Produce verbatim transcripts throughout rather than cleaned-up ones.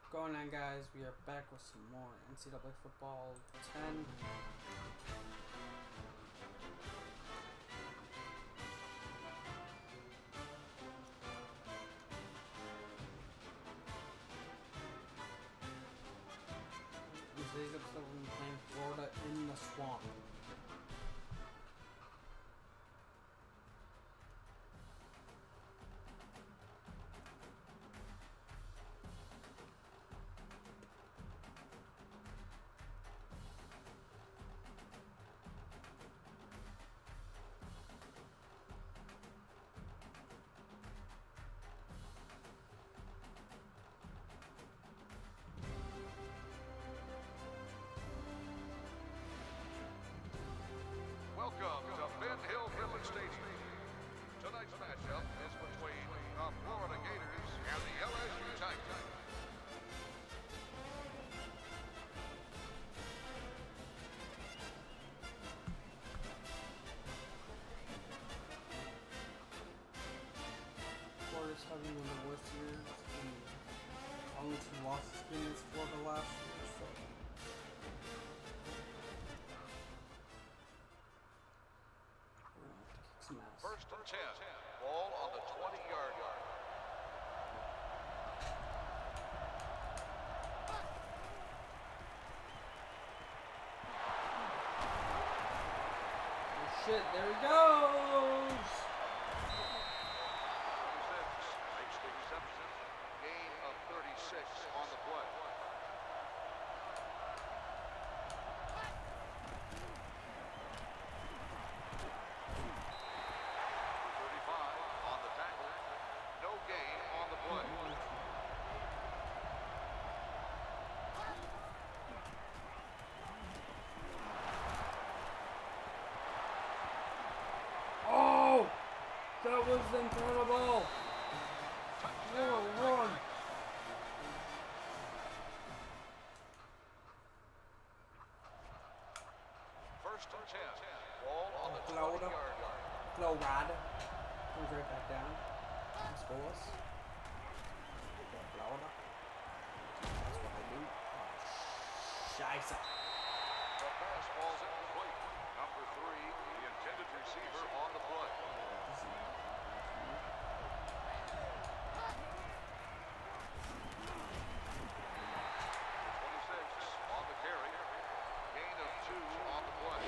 Going on, guys, we are back with some more N C double A football ten. In today's episode, we're going to be playing Florida in the Swamp. Welcome to Ben Hill Village Stadium. Tonight's matchup is between the Florida Gators and the L S U Tigers. Florida's having one of the worst years, and only two losses against Florida last year, so. First and ten. Ball on the twenty-yard line. Oh shit, there he goes! Makes the reception. Gain of thirty-six on the play. On the tackle, no gain on the play. Oh! That was incredible! What a run! First and ten. Ball on the Florida. twenty-yard line. Florida. Comes right back down. Scores. Florida. That's what I do. Oh, Scheisse. The pass falls incomplete. Number three, the intended receiver on the play. twenty-six on the carry. Gain of two on the play.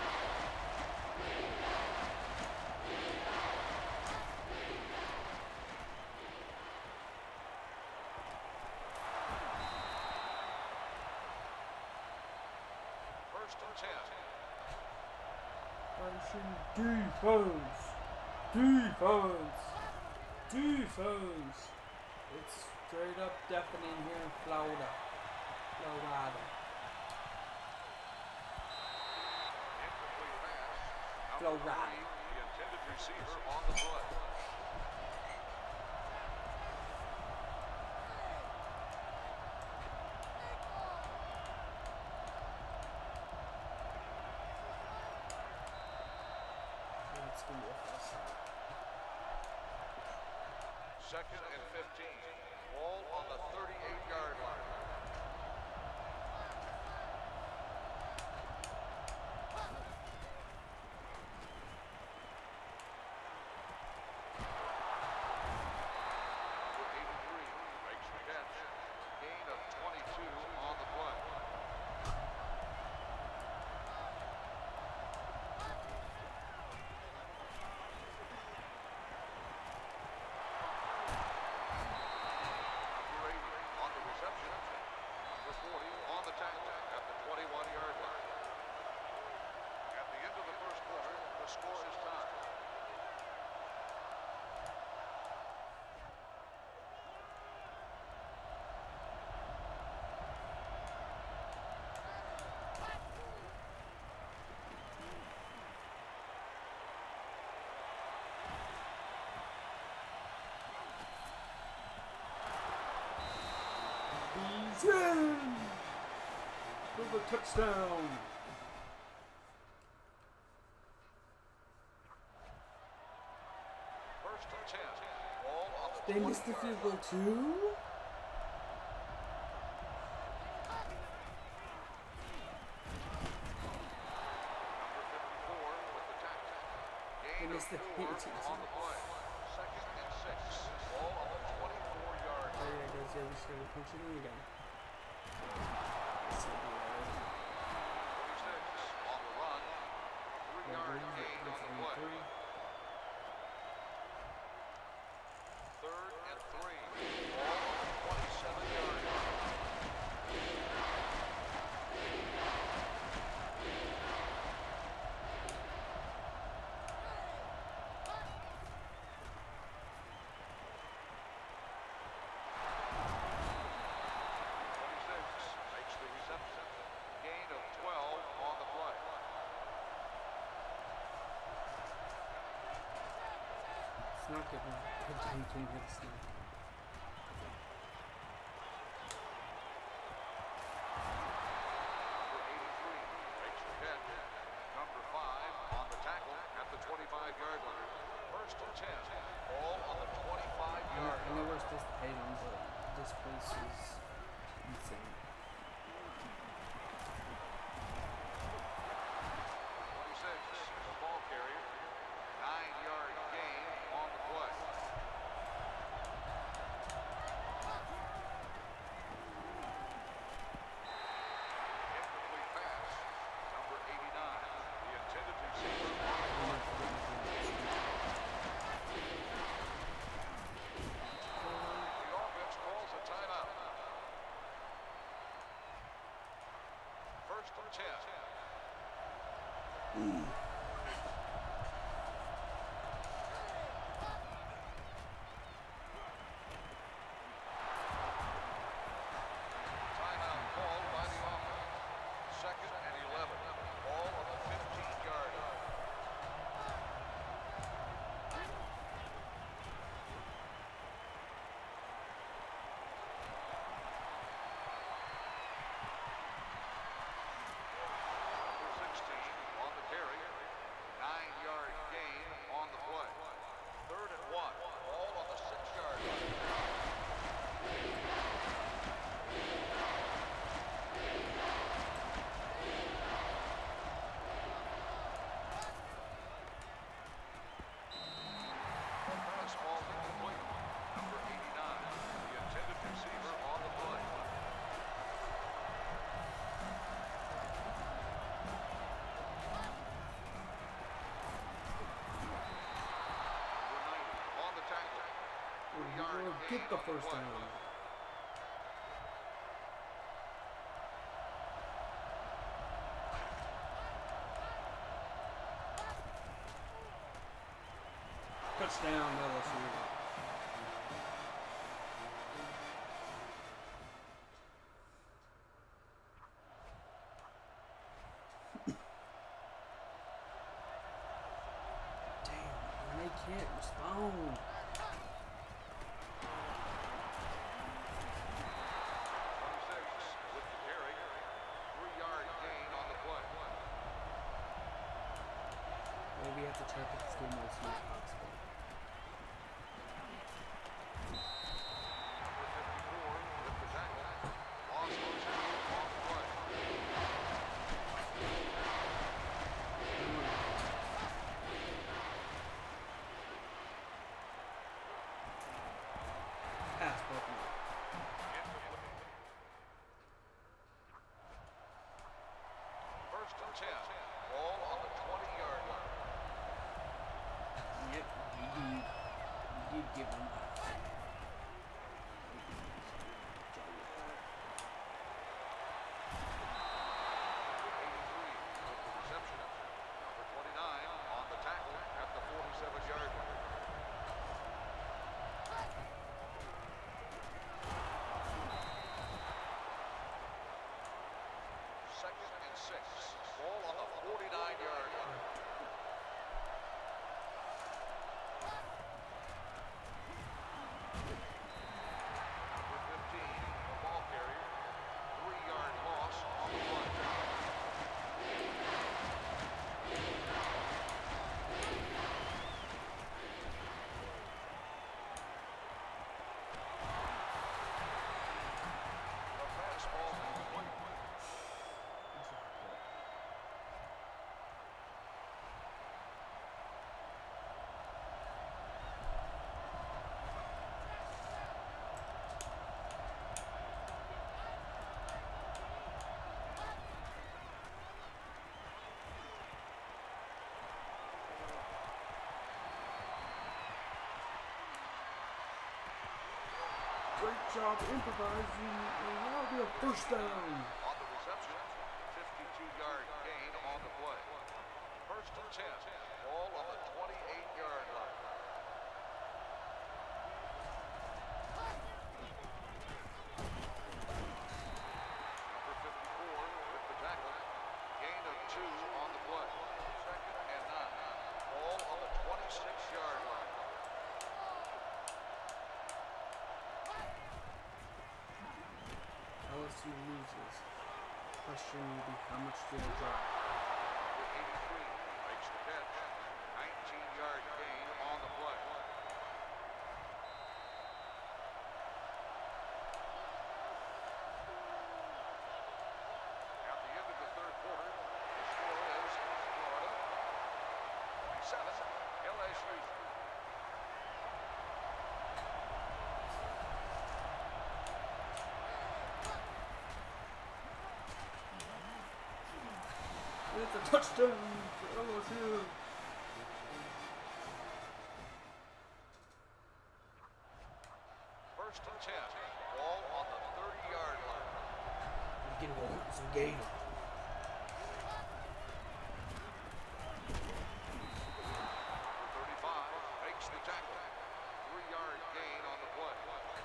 First and ten. Defense! Defense! Defense! It's straight up deafening here in Florida. Florida. Incomplete pass. Number Florida. three, the intended receiver on the play. It's gonna be a first down. Second and fifteen. Ball on the thirty-eight-yard line. Number eighty-three makes the catch. Gain of twenty-two on the play. Number eighty on the reception. Number forty on the tackle at the twenty-one-yard line. At the end of the first quarter, the score is tied. He's in! For the touchdown! First and ten. Ball on the They missed the field goal too? It's the four on the play. Second and six. Ball on the twenty-four yard Oh, line. yeah, goes there. We just gotta punch it in again. Let's see, forty-six on the run. Three yard gain on the play. three. Third and three. Ball on the twenty-seven yard line. Not good. Good time to hit this thing. Number eighty-three makes the catch. Number five on the tackle at the twenty-five yard line. First and ten. Ball on the twenty-five yard line. I know we're supposed to pay them, but this place is insane. twenty-six, the ball carrier. Nine yard gain on the play. Incomplete pass. Number eighty-nine. The intended receiver on the play. The offense calls a timeout. First and ten. Timeout called by the offense. Second and eleven. Ball on the fifteen yard line. Number sixteen on the carry. Nine yard gain on the play. Third and one. Ball on the six yard line. Pass ball incomplete. Number eighty-nine. The intended receiver on the play. Number ninety on the tackle. Three yard We'll gain get the on first play. down. Touchdown, L S U. Damn, they can't respond. twenty-six with the carry. Three yard gain on the play. Maybe we have to try to put this game as soon as possible. Great job improvising, and that'll be a first down. On the reception, fifty-two yard gain on the play. First and ten, ball on the twenty-eight yard line. Number fifty-four with the tackle. Gain of two on the play. Second and nine. Ball on the twenty-six yard line. L S U loses. Question will be how much do they drop? eighty-three makes the catch. nineteen yard gain on the play. At the end of the third quarter, the score is Florida twenty-seven, L S U. It's a touchdown for L S U. First and ten, ball on the thirty yard line. We're getting some gain. Number thirty-five makes the tackle. Three yard gain on the play.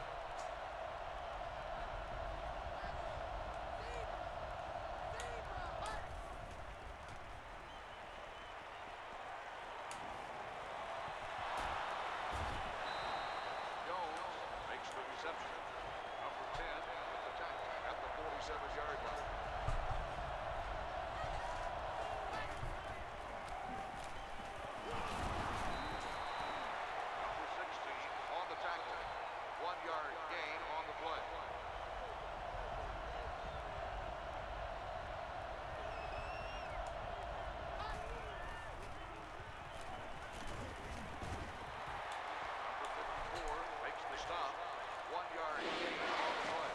Makes the reception. Number ten with the tackle at the forty-seven yard line. Number sixteen on the tackle. One yard gain on the play. Number fifty-four makes the stop. One yard gain on the play.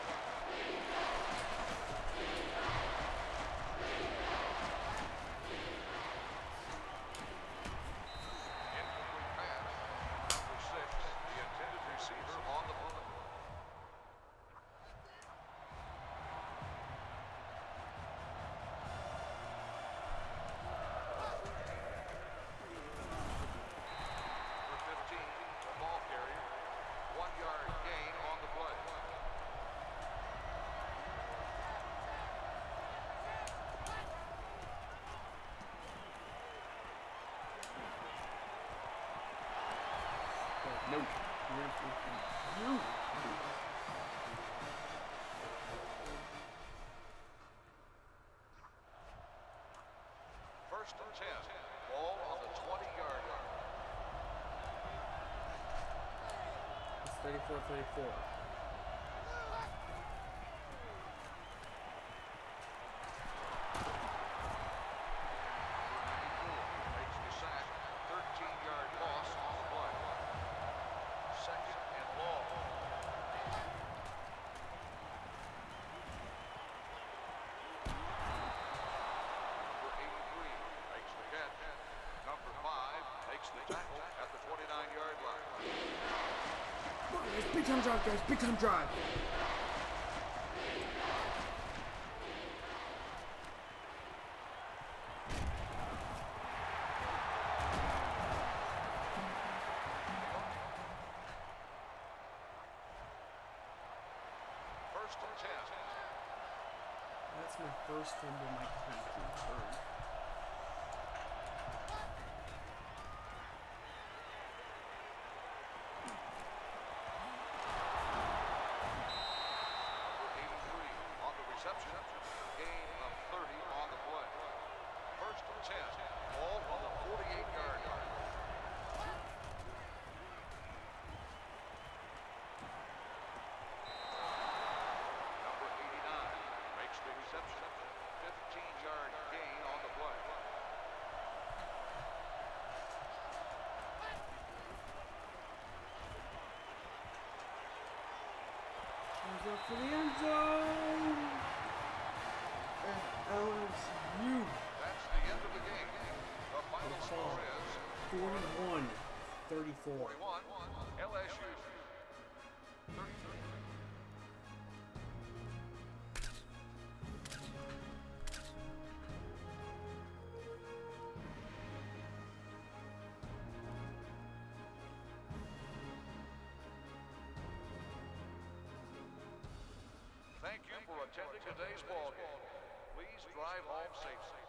Incomplete pass. Number six, the intended receiver on the play. Number fifteen, the ball carrier. One yard gain on the play. Oh, no. You. First and ten, ball on the twenty yard line. It's thirty-four thirty-four. Makes the sack. thirteen yard loss on the play. Second and long. Number eighty-three makes the catch. Number five makes the tackle at the twenty-nine yard line. Look at this big time drive, guys. Big time drive. First and ten. That's my first fumble my country return. Number eighty-three on the reception. Gain of thirty on the play. First and ten. Ball on the forty-eight yard line. Number eighty-nine makes the reception. fifteen yard gain on the play. Comes up for the end zone. And L S U That's the end of the game. The final score is forty-one thirty-four. forty-one, L S U thirty-three. for attending today's ball game. Please drive home safely.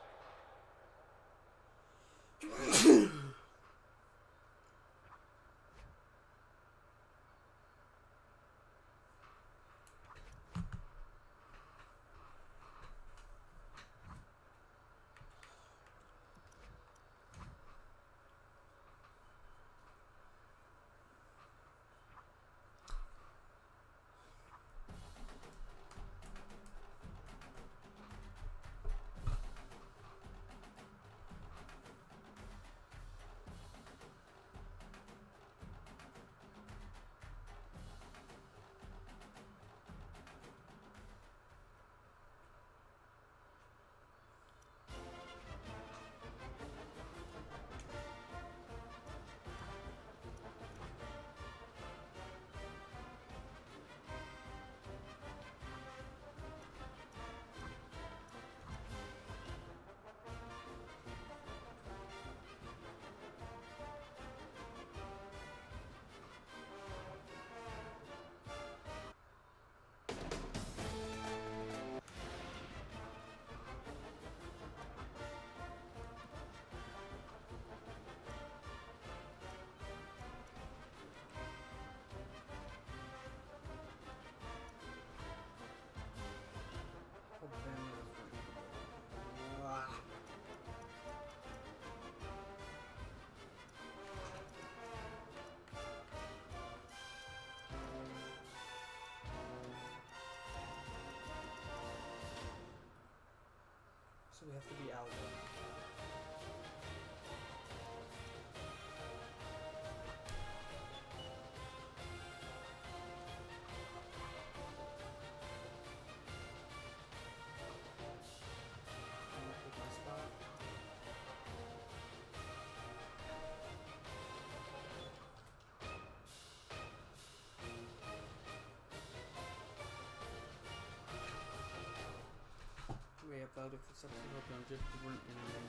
So we have to be out. I'm gonna pick my spot. We have voted for something open just to run in